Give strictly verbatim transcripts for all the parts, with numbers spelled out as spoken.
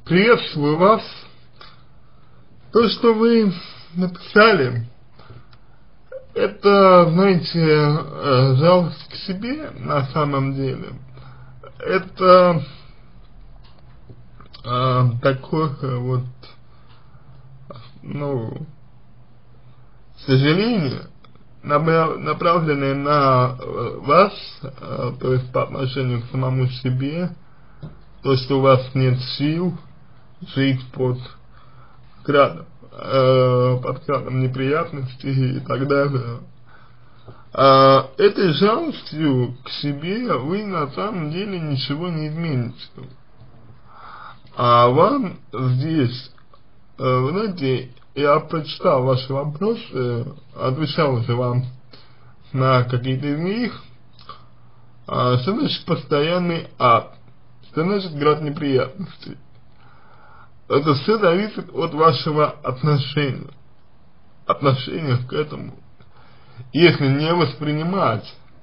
приветствую вас. То, что вы написали, это, знаете, э, жалость к себе на самом деле. Это э, такое вот, ну, сожаление, направленное на вас, э, то есть по отношению к самому себе, то, что у вас нет сил жить под градом, э, под градом неприятностей и так далее. А этой жалостью к себе вы на самом деле ничего не измените. А вам здесь, э, вы знаете, я прочитал ваши вопросы, отвечал уже вам на какие-то из них. А, что значит постоянный ад? Что значит град неприятностей? Это все зависит от вашего отношения. Отношения к этому. Если не воспринимать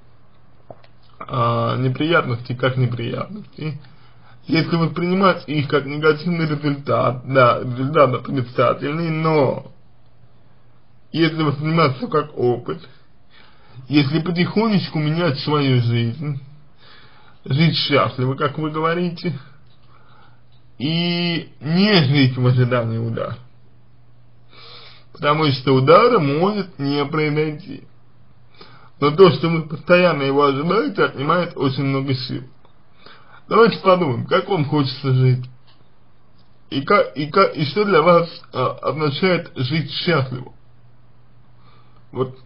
а, неприятности как неприятности, если воспринимать их как негативный результат, да, результат отрицательный, но если воспринимать все как опыт, если потихонечку менять свою жизнь, жить счастливо, как вы говорите, и не жить в ожидании удара. Потому что удара может не произойти. Но то, что вы постоянно его ожидаете, отнимает очень много сил. Давайте подумаем, как вам хочется жить. И, как, и, как, и что для вас а, означает жить счастливо. Вот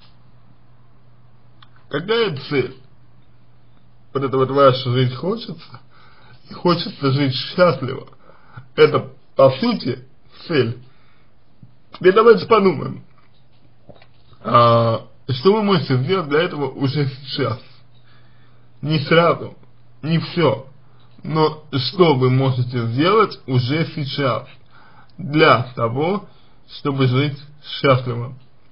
какая цель? Вот это вот ваша жизнь хочется, и хочется жить счастливо. Это, по сути, цель. Теперь давайте подумаем, а, что вы можете сделать для этого уже сейчас. Не сразу, не все, но что вы можете сделать уже сейчас для того, чтобы жить счастливо.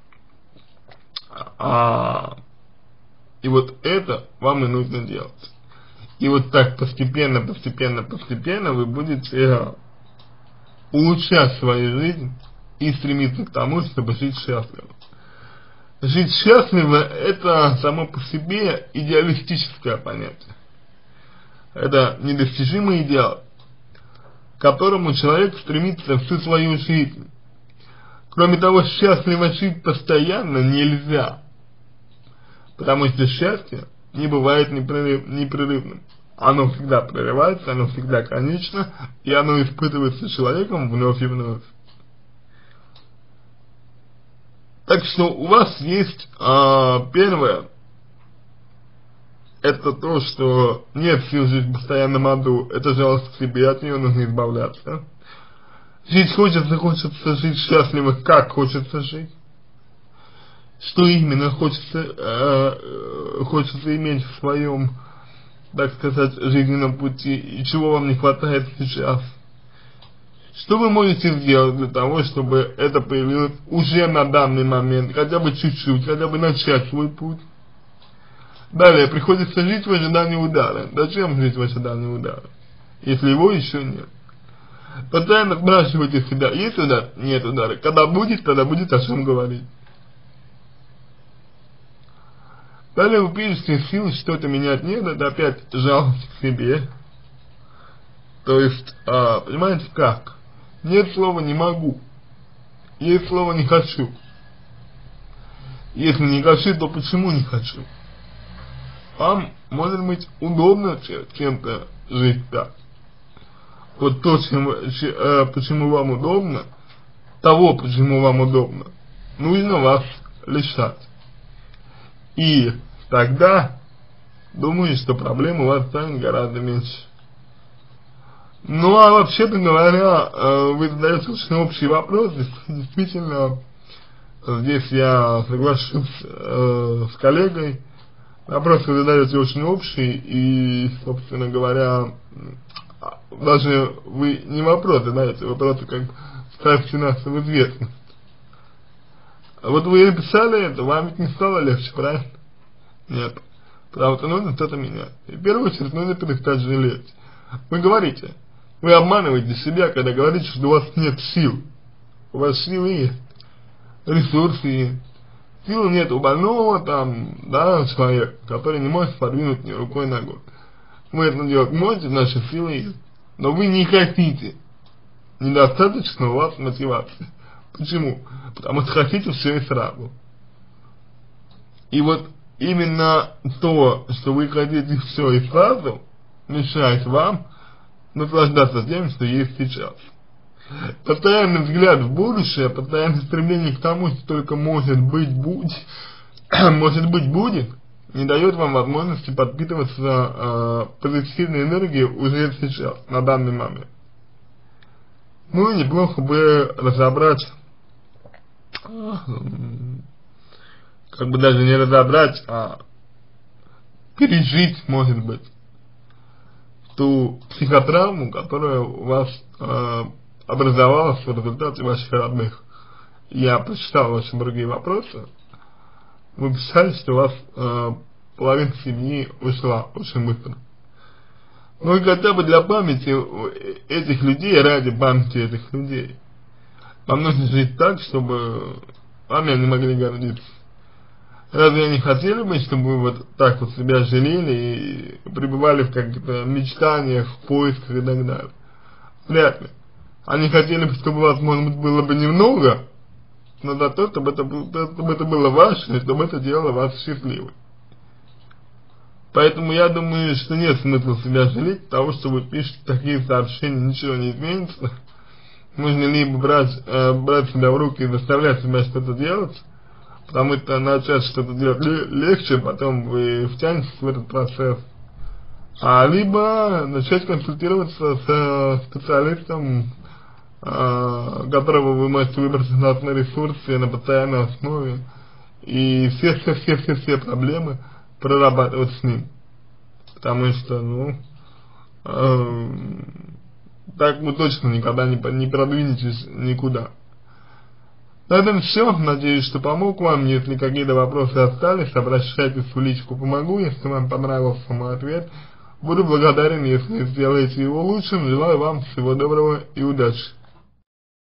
А, и вот это вам и нужно делать. И вот так постепенно, постепенно, постепенно вы будете улучшать свою жизнь и стремиться к тому, чтобы жить счастливо. Жить счастливо — это само по себе идеалистическое понятие. Это недостижимый идеал, к которому человек стремится всю свою жизнь. Кроме того, счастливо жить постоянно нельзя, потому что счастье не бывает непрерыв, непрерывным. Оно всегда прерывается, оно всегда конечно, и оно испытывается человеком вновь и вновь. Так что у вас есть а, первое, это то, что нет сил жить в постоянном аду, это жалость к себе, от нее нужно избавляться. Жить хочется, хочется жить счастливо, как хочется жить. Что именно хочется, э, хочется иметь в своем, так сказать, жизненном пути, и чего вам не хватает сейчас. Что вы можете сделать для того, чтобы это появилось уже на данный момент, хотя бы чуть-чуть, хотя бы начать свой путь. Далее, приходится жить в ожидании удара. Зачем жить в ожидании удара, если его еще нет? Постоянно спрашивайте себя, есть удар? Нет удара. Когда будет, тогда будет о чем говорить. Далее вы пишете, сил что-то менять нет, это опять жалость к себе. То есть, а, понимаете как? Нет слова не могу, есть слово не хочу. Если не хочу, то почему не хочу? Вам может быть удобно чем-то жить так. Вот то, чем, э, почему вам удобно, того, почему вам удобно, нужно вас лишать. И тогда, думаю, что проблем у вас станет гораздо меньше. Ну, а вообще-то говоря, э, вы задаете очень общий вопрос, действительно, здесь я соглашусь э, с коллегой, вопрос вы задаете очень общий, и, собственно говоря, даже вы не вопросы задаете, вы просто как ставите нас в известность. А вот вы написали это, вам ведь не стало легче, правильно? Нет. Потому что нужно что-то менять. И в первую очередь нужно перестать жалеть. Вы говорите, Вы обманываете себя, когда говорите, что у вас нет сил. У вас силы есть, ресурсы есть. Сил нет у больного там, да, человека, который не может подвинуть ни рукой, ни ногой. Вы это делать можете, наши силы есть. Но вы не хотите. Недостаточно у вас мотивации. Почему? Потому что хотите все и сразу. И вот именно то, что вы хотите все и сразу, мешает вам наслаждаться тем, что есть сейчас. Постоянный взгляд в будущее, постоянное стремление к тому, что только может быть, будет, может быть будет, не дает вам возможности подпитываться э, позитивной энергией уже сейчас, на данный момент. Ну и неплохо бы разобрать, э, как бы даже не разобрать, а пережить, может быть, ту психотравму, которая у вас э, образовалась в результате ваших родных. Я прочитал ваши другие вопросы. Вы писали, что у вас э, половина семьи ушла очень быстро. Ну и хотя бы для памяти этих людей, ради памяти этих людей, вам нужно жить так, чтобы вами они могли гордиться. Разве они хотели бы, чтобы вы вот так вот себя жалели и пребывали в каких-то мечтаниях, в поисках и так далее? Вряд ли. Они хотели бы, чтобы у вас, может быть, было бы немного, но зато, чтобы это, чтобы это было ваше, и чтобы это делало вас счастливой. Поэтому я думаю, что нет смысла себя жалеть, того, что вы пишете такие сообщения, ничего не изменится. Нужно либо брать, э, брать себя в руки и заставлять себя что-то делать, потому что начать что-то делать легче, потом вы втянетесь в этот процесс. А либо начать консультироваться с специалистом, э, которого вы можете выбрать на основе ресурсе на постоянной основе, и все-все-все-все проблемы прорабатывать с ним. Потому что, ну, э, так вы точно никогда не, не продвинетесь никуда. На этом все. Надеюсь, что помог вам. Если какие-то вопросы остались, обращайтесь в личку «Помогу». Если вам понравился мой ответ, буду благодарен, если сделаете его лучшим. Желаю вам всего доброго и удачи.